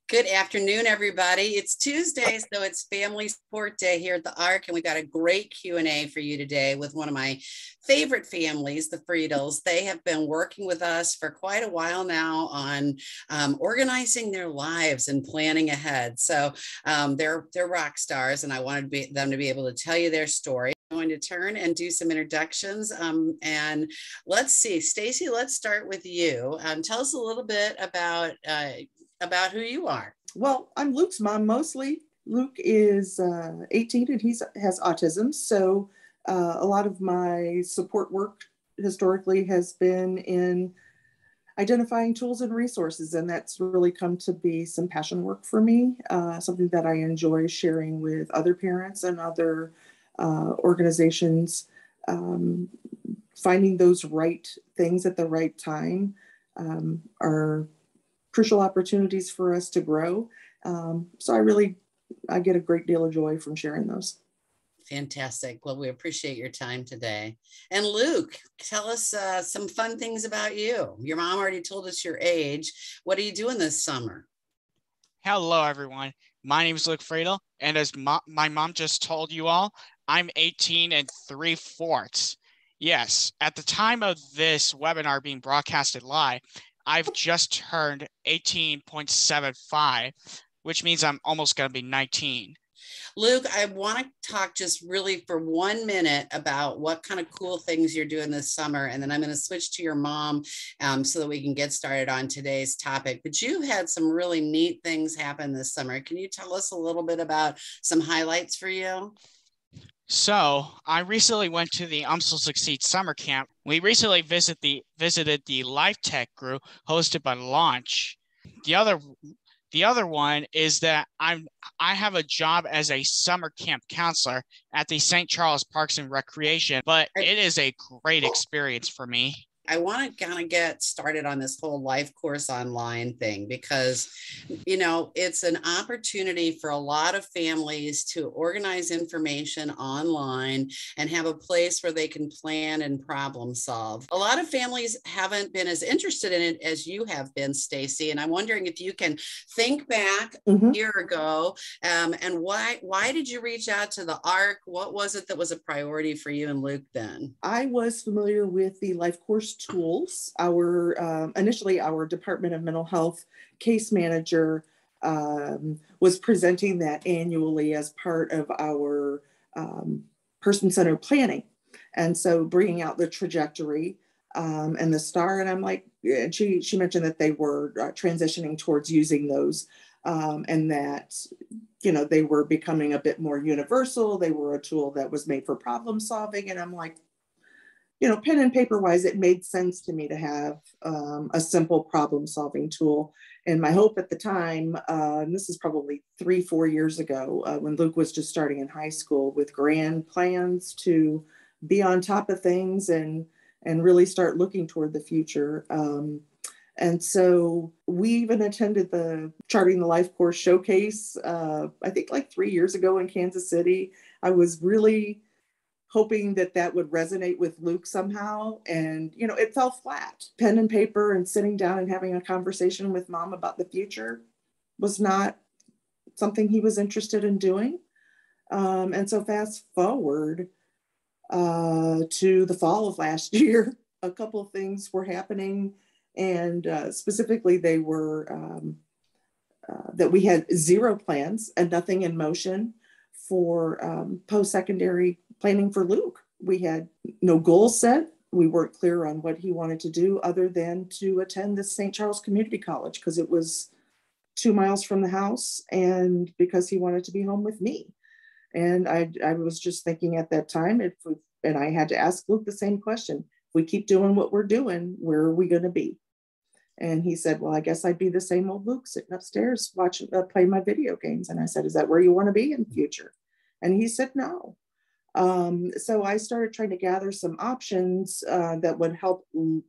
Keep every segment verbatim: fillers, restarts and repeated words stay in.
Good afternoon, everybody. It's Tuesday, so it's Family Support Day here at the Ark, and we got a great Q and A for you today with one of my favorite families, the Friedels. They have been working with us for quite a while now on um, organizing their lives and planning ahead. So um, they're they're rock stars, and I wanted to be, them to be able to tell you their story. I'm going to turn and do some introductions. Um, and let's see, Stacey, let's start with you. Um, tell us a little bit about uh, about who you are. Well, I'm Luke's mom mostly. Luke is uh, eighteen and he has autism. So uh, a lot of my support work historically has been in identifying tools and resources. And that's really come to be some passion work for me, uh, something that I enjoy sharing with other parents and other uh, organizations, um, finding those right things at the right time um, are crucial opportunities for us to grow. Um, so I really, I get a great deal of joy from sharing those. Fantastic. Well, we appreciate your time today. And Luke, tell us uh, some fun things about you. Your mom already told us your age. What are you doing this summer? Hello, everyone. My name is Luke Friedel, and as mo- my mom just told you all, I'm eighteen and three fourths. Yes, at the time of this webinar being broadcasted live, I've just turned eighteen point seven five, which means I'm almost going to be nineteen. Luke, I want to talk just really for one minute about what kind of cool things you're doing this summer. And then I'm going to switch to your mom um, so that we can get started on today's topic. But you had some really neat things happen this summer. Can you tell us a little bit about some highlights for you? So I recently went to the U M S L Succeed summer camp. We recently visit the, visited the Life Tech group hosted by Launch. The other The other one is that I'm I have a job as a summer camp counselor at the Saint Charles Parks and Recreation, but it is a great experience for me. I want to kind of get started on this whole LifeCourse online thing because, you know, it's an opportunity for a lot of families to organize information online and have a place where they can plan and problem solve. A lot of families haven't been as interested in it as you have been, Stacey, and I'm wondering if you can think back mm-hmm. a year ago um, and why why did you reach out to the Ark? What was it that was a priority for you and Luke then? I was familiar with the LifeCourse tools. Our um, initially our Department of Mental Health case manager um, was presenting that annually as part of our um, person-centered planning, and so bringing out the trajectory um, and the star. And I'm like, and she she mentioned that they were uh, transitioning towards using those, um, and that you know they were becoming a bit more universal. They were a tool that was made for problem solving, and I'm like, you know, pen and paper wise, it made sense to me to have um, a simple problem solving tool. And my hope at the time, uh, and this is probably three, four years ago, uh, when Luke was just starting in high school with grand plans to be on top of things and, and really start looking toward the future. Um, and so we even attended the Charting the LifeCourse showcase, uh, I think like three years ago in Kansas City. I was really hoping that that would resonate with Luke somehow. And, you know, it fell flat. Pen and paper and sitting down and having a conversation with mom about the future was not something he was interested in doing. Um, and so fast forward uh, to the fall of last year, a couple of things were happening. And uh, specifically, they were um, uh, that we had zero plans and nothing in motion for um, post-secondary planning for Luke. We had no goals set. We weren't clear on what he wanted to do other than to attend the Saint Charles Community College because it was two miles from the house and because he wanted to be home with me. And I, I was just thinking at that time, if we, and I had to ask Luke the same question, if we keep doing what we're doing, where are we going to be? And he said, well, I guess I'd be the same old Luke sitting upstairs watching, uh, playing my video games. And I said, is that where you want to be in the future? And he said, no. Um, so I started trying to gather some options uh, that would help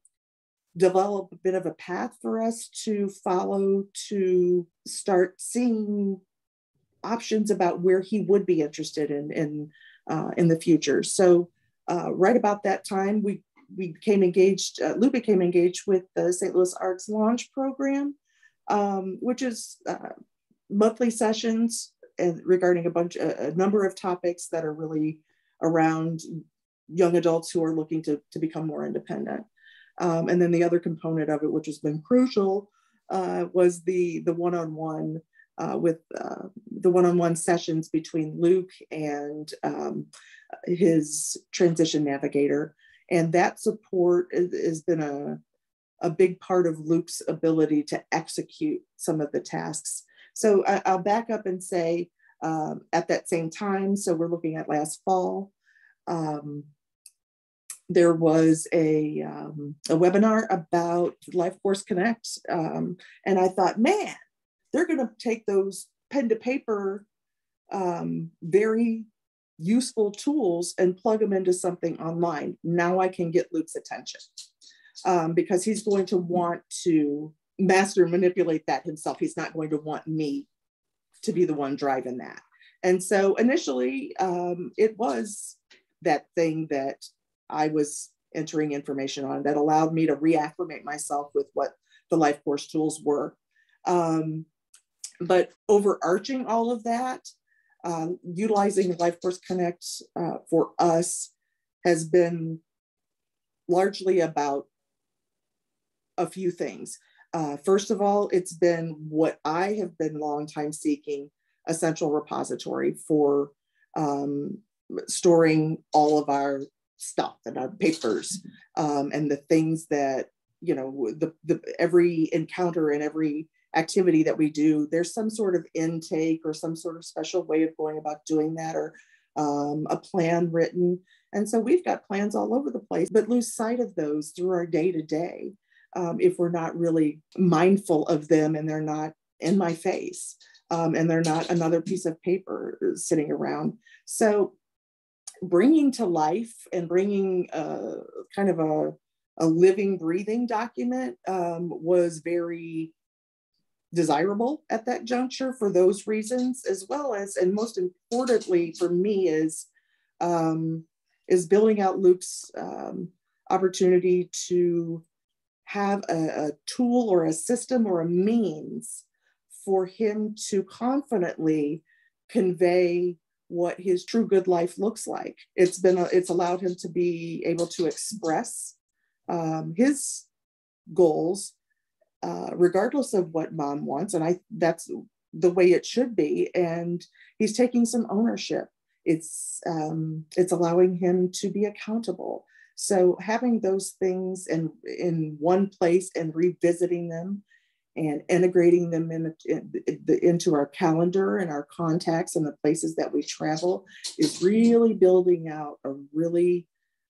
develop a bit of a path for us to follow to start seeing options about where he would be interested in in, uh, in the future. So uh, right about that time, we we became engaged, uh, Luke became engaged with the Saint Louis Arts Launch Program. um, which is uh, monthly sessions and regarding a bunch, a, a number of topics that are really around young adults who are looking to, to become more independent. Um, and then the other component of it, which has been crucial, uh, was the, the one-on-one uh, with uh, the one-on-one sessions between Luke and um, his transition navigator. And that support is, has been a, a big part of Luke's ability to execute some of the tasks. So I, I'll back up and say um, at that same time, so we're looking at last fall, um, there was a, um, a webinar about LifeCourse Connect. Um, and I thought, man, they're going to take those pen to paper, um, very useful tools and plug them into something online. Now I can get Luke's attention um, because he's going to want to master and manipulate that himself. He's not going to want me to be the one driving that. And so initially um, it was that thing that I was entering information on that allowed me to reacclimate myself with what the LifeCourse tools were. Um, but overarching all of that, um, utilizing LifeCourse Connect uh, for us has been largely about a few things. Uh, first of all, it's been what I have been long time seeking, a central repository for um, storing all of our stuff and our papers um, and the things that, you know, the, the every encounter and every activity that we do, there's some sort of intake or some sort of special way of going about doing that, or um, a plan written. And so we've got plans all over the place, but lose sight of those through our day to day um, if we're not really mindful of them and they're not in my face um, and they're not another piece of paper sitting around. So bringing to life and bringing uh, kind of a, a living, breathing document um, was very desirable at that juncture for those reasons, as well as, and most importantly for me, is um, is building out Luke's um, opportunity to have a, a tool or a system or a means for him to confidently convey what his true good life looks like. It's been, a, it's allowed him to be able to express um, his goals, uh, regardless of what mom wants. And I, that's the way it should be. And he's taking some ownership. It's, um, it's allowing him to be accountable. So having those things in, in one place and revisiting them and integrating them in, in, in, into our calendar and our contacts and the places that we travel is really building out a really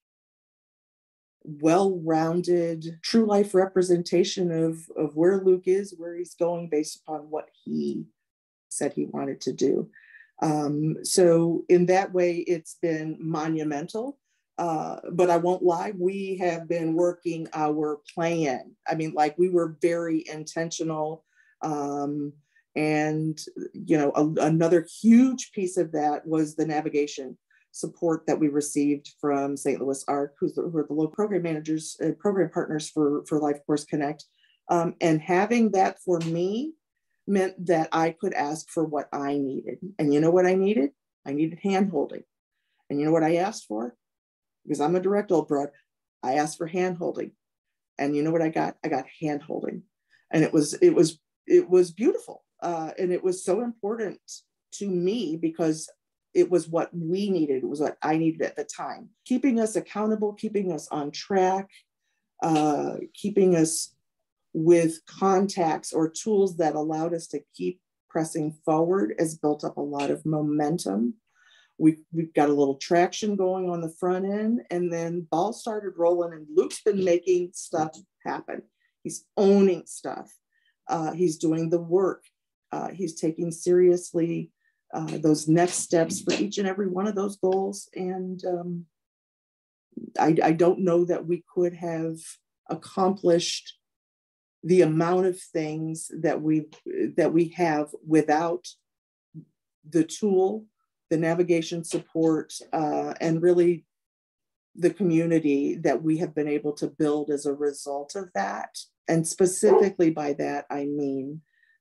well-rounded, true life representation of, of where Luke is, where he's going based upon what he said he wanted to do. Um, so in that way, it's been monumental. Uh, but I won't lie, we have been working our plan. I mean, like we were very intentional. Um, and, you know, a, another huge piece of that was the navigation support that we received from Saint Louis A R C, who's the, who are the local program managers, uh, program partners for, for LifeCourse Connect. Um, and having that for me meant that I could ask for what I needed. And you know what I needed? I needed hand-holding. And you know what I asked for? Because I'm a direct old broad, I asked for hand-holding. And you know what I got? I got hand-holding. And it was, it was, it was beautiful. Uh, and it was so important to me because it was what we needed. It was what I needed at the time. Keeping us accountable, keeping us on track, uh, keeping us with contacts or tools that allowed us to keep pressing forward has built up a lot of momentum. We've, we've got a little traction going on the front end, and then ball started rolling, and Luke's been making stuff happen. He's owning stuff. Uh, he's doing the work. Uh, he's taking seriously uh, those next steps for each and every one of those goals. And um, I, I don't know that we could have accomplished the amount of things that we that we have without the tool, the navigation support, uh, and really the community that we have been able to build as a result of that. And specifically by that, I mean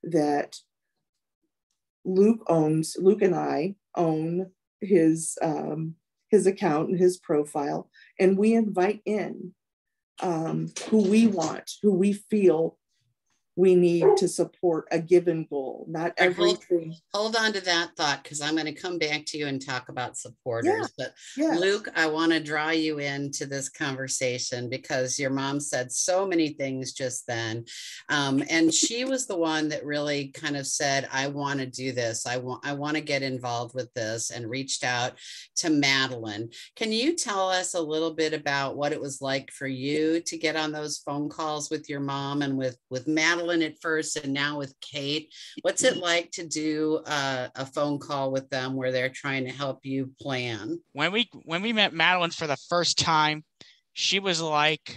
that Luke owns, Luke and I own his um, his account and his profile, and we invite in um, who we want, who we feel we need to support a given goal, not everything. Hold, hold on to that thought, because I'm going to come back to you and talk about supporters. Yeah, but yeah. Luke, I want to draw you into this conversation because your mom said so many things just then. Um, and she was the one that really kind of said, I want to do this. I want, I want to get involved with this, and reached out to Madeline. Can you tell us a little bit about what it was like for you to get on those phone calls with your mom and with, with Madeline at first, and now with Kate? What's it like to do uh, a phone call with them where they're trying to help you plan? When we when we met Madeline for the first time, she was like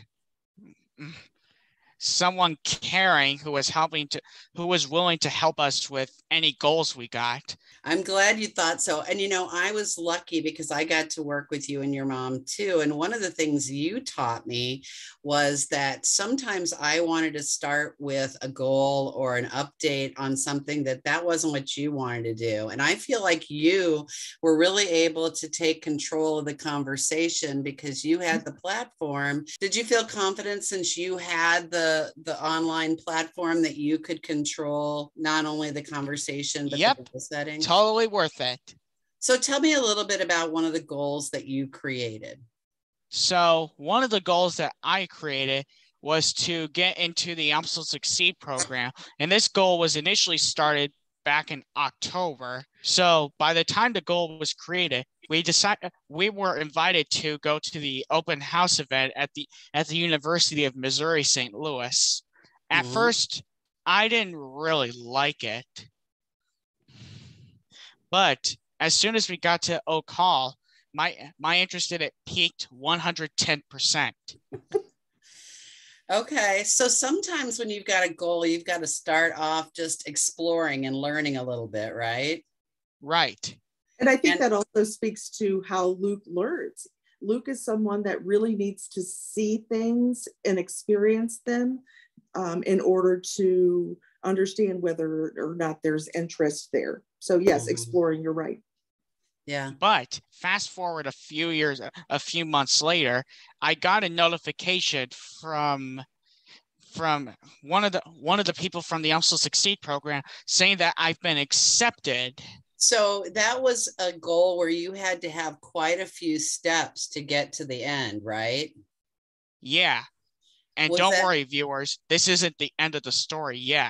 someone caring who was helping to who was willing to help us with any goals we got. I'm glad you thought so. And you know, I was lucky because I got to work with you and your mom too. And one of the things you taught me was that sometimes I wanted to start with a goal or an update on something that that wasn't what you wanted to do. And I feel like you were really able to take control of the conversation because you had the platform. Did you feel confident since you had the, the online platform that you could control not only the conversation, but yep. the setting? Totally worth it. So tell me a little bit about one of the goals that you created. So one of the goals that I created was to get into the U M S L Succeed program. And this goal was initially started back in October. So by the time the goal was created, we decided we were invited to go to the open house event at the at the University of Missouri, Saint Louis. At mm-hmm. first, I didn't really like it. But as soon as we got to Oak Hall, my my interest in it peaked one hundred ten percent. Okay, so sometimes when you've got a goal, you've got to start off just exploring and learning a little bit, right? Right. And I think and- that also speaks to how Luke learns. Luke is someone that really needs to see things and experience them um, in order to understand whether or not there's interest there. So yes, mm-hmm. exploring, you're right. Yeah. But fast forward a few years, a few months later, I got a notification from from one of the one of the people from the U M S L Succeed program saying that I've been accepted. So that was a goal where you had to have quite a few steps to get to the end, right? Yeah. And was don't that... worry, viewers, this isn't the end of the story yet.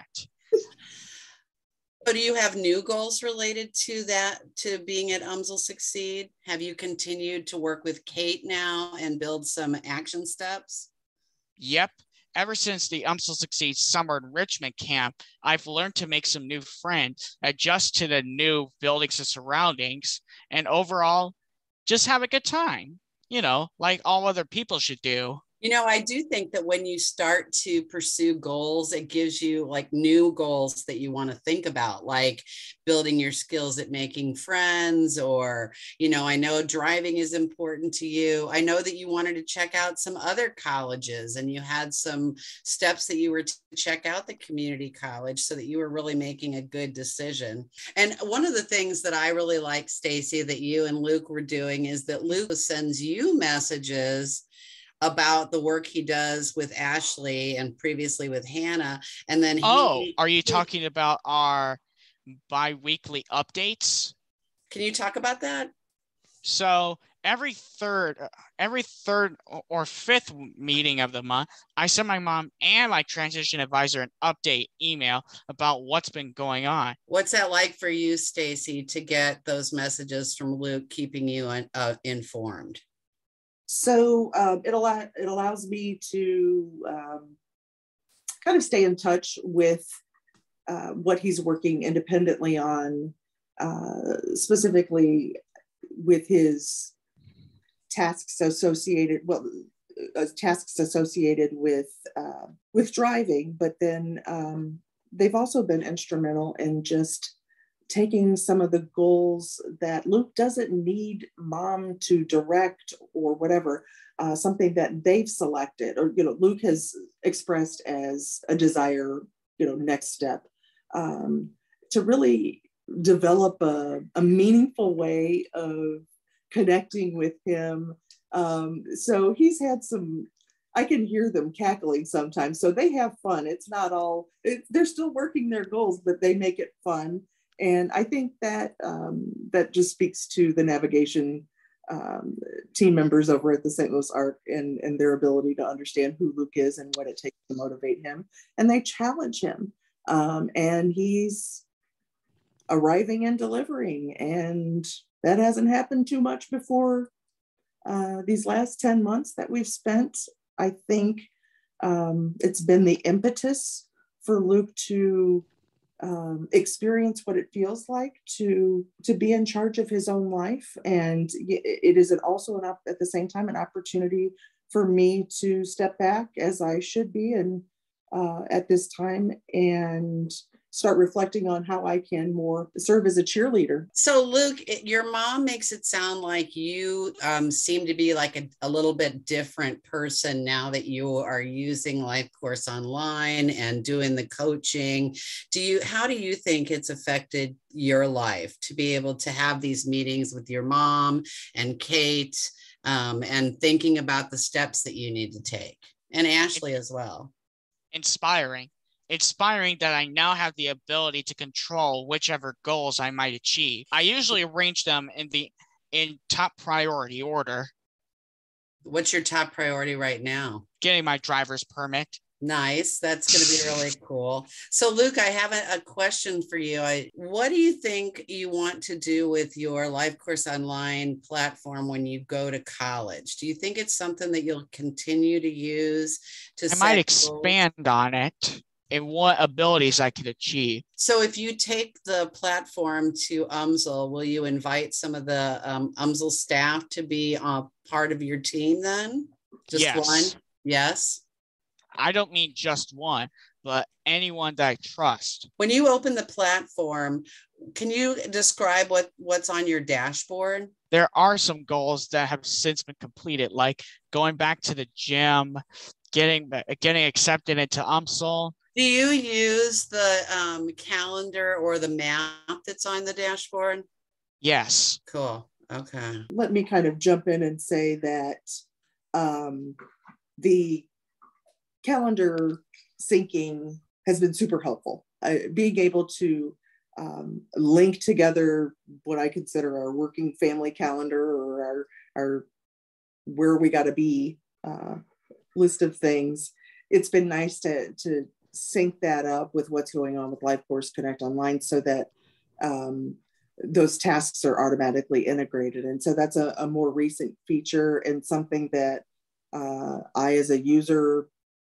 So do you have new goals related to that, to being at U M S L Succeed? Have you continued to work with Kate now and build some action steps? Yep. Ever since the U M S L Succeed Summer Enrichment Camp, I've learned to make some new friends, adjust to the new buildings and surroundings, and overall, just have a good time, you know, like all other people should do. You know, I do think that when you start to pursue goals, it gives you like new goals that you want to think about, like building your skills at making friends, or, you know, I know driving is important to you. I know that you wanted to check out some other colleges and you had some steps that you were to check out the community college so that you were really making a good decision. And one of the things that I really like, Stacey, that you and Luke were doing is that Luke sends you messages about the work he does with Ashley and previously with Hannah. And then he, oh, are you talking about our bi-weekly updates? Can you talk about that? So every third, every third or fifth meeting of the month, I send my mom and my transition advisor an update email about what's been going on. What's that like for you, Stacey, to get those messages from Luke, keeping you uh, informed? So um, it, allow, it allows me to um, kind of stay in touch with uh, what he's working independently on, uh, specifically with his tasks associated, well, uh, tasks associated with uh, with driving, but then um, they've also been instrumental in just taking some of the goals that Luke doesn't need mom to direct or whatever, uh, something that they've selected or, you know, Luke has expressed as a desire, you know, next step. um, to really develop a, a meaningful way of connecting with him. Um, so he's had some, I can hear them cackling sometimes. So they have fun. It's not all, it, they're still working their goals, but they make it fun. And I think that um, that just speaks to the navigation um, team members over at the Saint Louis Arc and, and their ability to understand who Luke is and what it takes to motivate him. And they challenge him. Um, and he's arriving and delivering. And that hasn't happened too much before uh, these last ten months that we've spent. I think um, it's been the impetus for Luke to um, experience what it feels like to, to be in charge of his own life. And it is also an op- at the same time an opportunity for me to step back, as I should be, and uh, at this time, and start reflecting on how I can more serve as a cheerleader. So Luke, it, your mom makes it sound like you um, seem to be like a, a little bit different person now that you are using LifeCourse Online and doing the coaching. Do you, how do you think it's affected your life to be able to have these meetings with your mom and Kate um, and thinking about the steps that you need to take, and Ashley as well? Inspiring. Inspiring that I now have the ability to control whichever goals I might achieve. I usually arrange them in the in top priority order. What's your top priority right now? Getting my driver's permit. Nice. That's going to be really cool. So Luke, I have a, a question for you. I, what do you think you want to do with your LifeCourse Online platform when you go to college? Do you think it's something that you'll continue to use to I set might expand goals? on it and what abilities I could achieve. So if you take the platform to U M S L, will you invite some of the um, U M S L staff to be a part of your team then? Just Yes. one? Yes. I don't mean just one, but anyone that I trust. When you open the platform, can you describe what, what's on your dashboard? There are some goals that have since been completed, like going back to the gym, getting getting accepted into U M S L. Do you use the um, calendar or the map that's on the dashboard? Yes. Cool. Okay. Let me kind of jump in and say that um, the calendar syncing has been super helpful. Uh, being able to um, link together what I consider our working family calendar or our, our where we got to be uh, list of things. It's been nice to, to sync that up with what's going on with LifeCourse Connect Online so that um, those tasks are automatically integrated. And so that's a, a more recent feature and something that uh, I, as a user,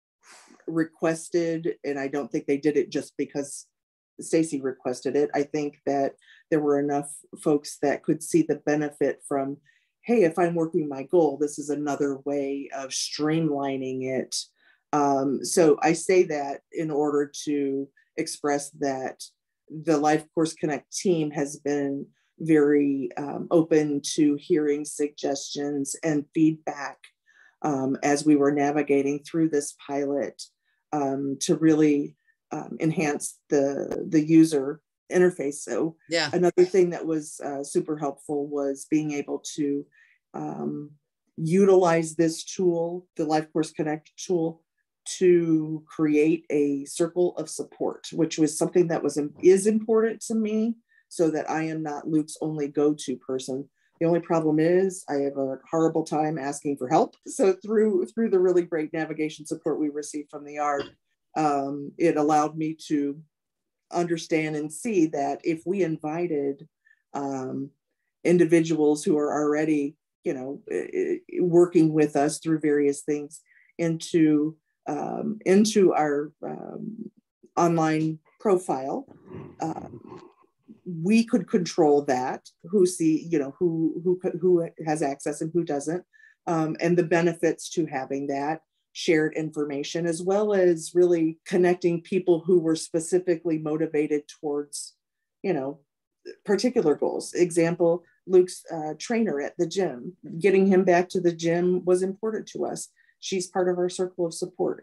requested, and I don't think they did it just because Stacey requested it. I think that there were enough folks that could see the benefit from, hey, if I'm working my goal, this is another way of streamlining it. Um, so I say that in order to express that the LifeCourse Connect team has been very um, open to hearing suggestions and feedback um, as we were navigating through this pilot um, to really um, enhance the, the user interface. So yeah, another thing that was uh, super helpful was being able to um, utilize this tool, the LifeCourse Connect tool, to create a circle of support, which was something that was is important to me, so that I am not Luke's only go-to person. The only problem is I have a horrible time asking for help. So through through the really great navigation support we received from the A R D, um, it allowed me to understand and see that if we invited um, individuals who are already, you know, working with us through various things into um, into our um, online profile, um, we could control that, who see, you know, who who who has access and who doesn't, um, and the benefits to having that shared information, as well as really connecting people who were specifically motivated towards, you know, particular goals. Example, Luke's uh, trainer at the gym, getting him back to the gym was important to us. She's part of our circle of support.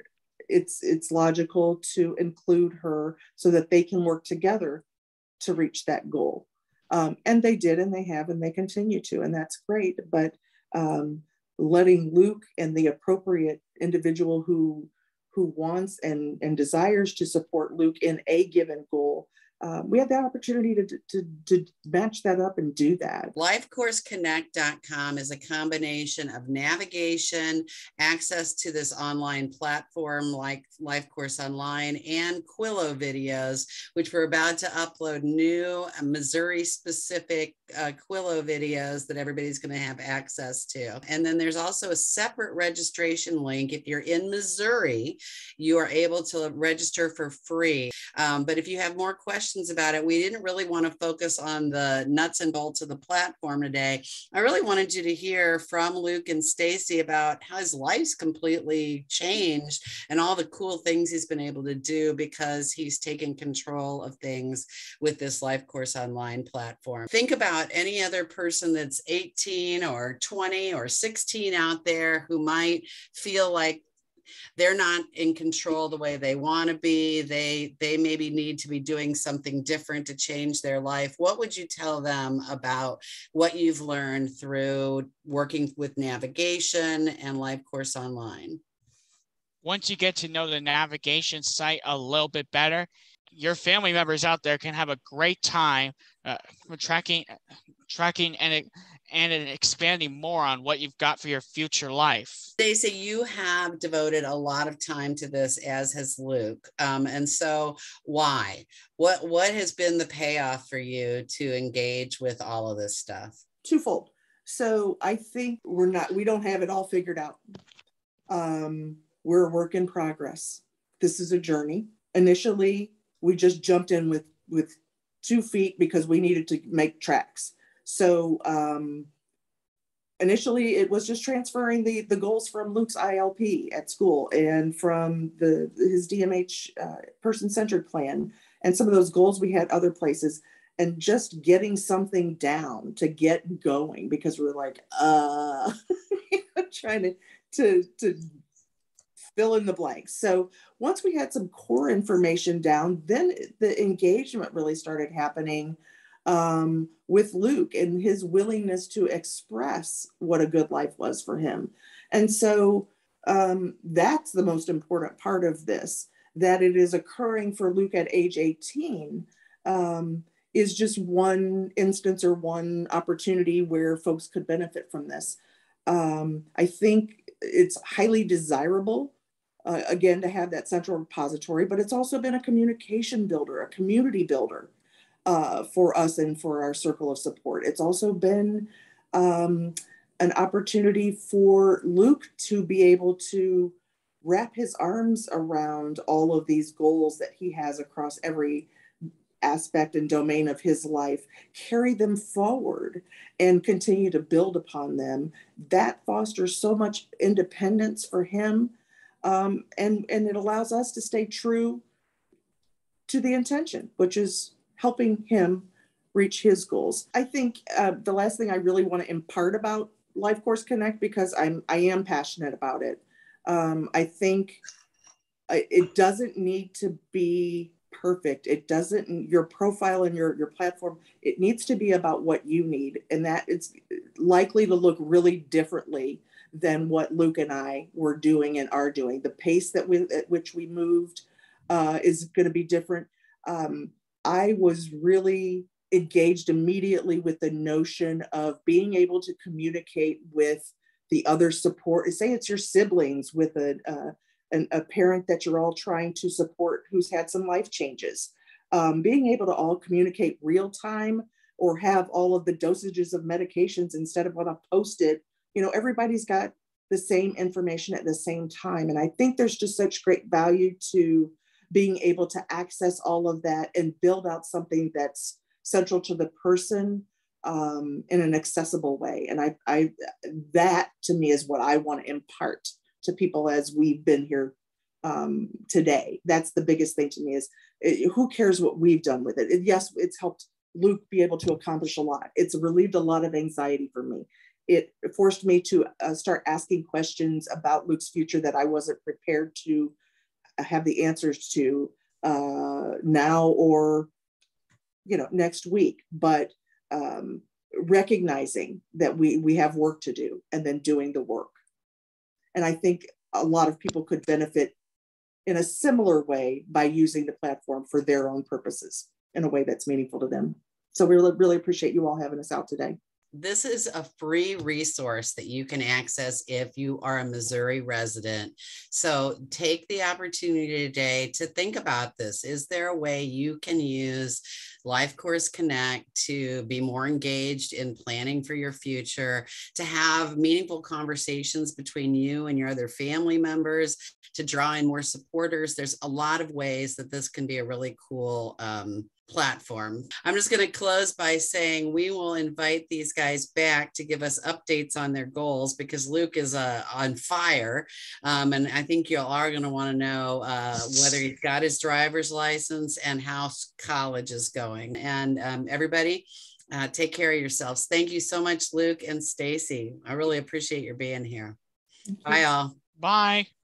it's it's logical to include her so that they can work together to reach that goal. Um, and they did, and they have, and they continue to, and that's great. But um, letting Luke and the appropriate individual who who wants and, and desires to support Luke in a given goal, uh, we have the opportunity to, to, to match that up and do that. life course connect dot com is a combination of navigation, access to this online platform like LifeCourse Online, and Quillo videos, which we're about to upload new Missouri-specific uh, Quillo videos that everybody's going to have access to. And then there's also a separate registration link. If you're in Missouri, you are able to register for free. Um, but if you have more questions about it, we didn't really want to focus on the nuts and bolts of the platform today. I really wanted you to hear from Luke and Stacey about how his life's completely changed and all the cool things he's been able to do because he's taken control of things with this LifeCourse Online platform. Think about any other person that's eighteen or twenty or sixteen out there who might feel like they're not in control the way they want to be. They, they maybe need to be doing something different to change their life. What would you tell them about what you've learned through working with navigation and LifeCourse Online? Once you get to know the navigation site a little bit better, your family members out there can have a great time uh, tracking, tracking and and expanding more on what you've got for your future life. Stacey, you have devoted a lot of time to this, as has Luke. Um, and so why? What, what has been the payoff for you to engage with all of this stuff? Twofold. So I think we're not, we don't have it all figured out. Um, we're a work in progress. This is a journey. Initially, we just jumped in with, with two feet because we needed to make tracks. So um, initially it was just transferring the, the goals from Luke's I L P at school and from the his D M H uh, person-centered plan. And some of those goals we had other places, and just getting something down to get going because we're like, uh, trying to, to, to fill in the blanks. So once we had some core information down, then the engagement really started happening um, with Luke and his willingness to express what a good life was for him. And so um, that's the most important part of this, that it is occurring for Luke at age eighteen um, is just one instance or one opportunity where folks could benefit from this. Um, I think it's highly desirable, uh, again, to have that central repository, but it's also been a communication builder, a community builder. Uh, for us and for our circle of support. It's also been um, an opportunity for Luke to be able to wrap his arms around all of these goals that he has across every aspect and domain of his life, carry them forward and continue to build upon them. That fosters so much independence for him. Um, and, and it allows us to stay true to the intention, which is helping him reach his goals. I think uh, the last thing I really want to impart about LifeCourse Connect, because I'm I am passionate about it. Um, I think it doesn't need to be perfect. It doesn't, your profile and your, your platform, it needs to be about what you need. And that it's likely to look really differently than what Luke and I were doing and are doing. The pace that we, at which we moved uh, is going to be different. Um, I was really engaged immediately with the notion of being able to communicate with the other support. Say it's your siblings, with a, uh, an, a parent that you're all trying to support who's had some life changes. Um, being able to all communicate real time or have all of the dosages of medications instead of on a post-it. You know, everybody's got the same information at the same time. And I think there's just such great value to being able to access all of that and build out something that's central to the person um, in an accessible way. And I, I, that to me is what I want to impart to people as we've been here um, today. That's the biggest thing to me is it, who cares what we've done with it? it? Yes, it's helped Luke be able to accomplish a lot. It's relieved a lot of anxiety for me. It forced me to uh, start asking questions about Luke's future that I wasn't prepared to have the answers to uh, now or, you know, next week, but um, recognizing that we, we have work to do and then doing the work. And I think a lot of people could benefit in a similar way by using the platform for their own purposes in a way that's meaningful to them. So we really, really appreciate you all having us out today. This is a free resource that you can access if you are a Missouri resident. So take the opportunity today to think about this. Is there a way you can use LifeCourse Connect to be more engaged in planning for your future, to have meaningful conversations between you and your other family members, to draw in more supporters? There's a lot of ways that this can be a really cool um, platform. I'm just going to close by saying we will invite these guys back to give us updates on their goals, because Luke is uh, on fire. Um, and I think you all are going to want to know uh, whether he's got his driver's license and how college is going. And um, everybody, uh, take care of yourselves. Thank you so much, Luke and Stacey. I really appreciate your being here. Bye, all. Bye.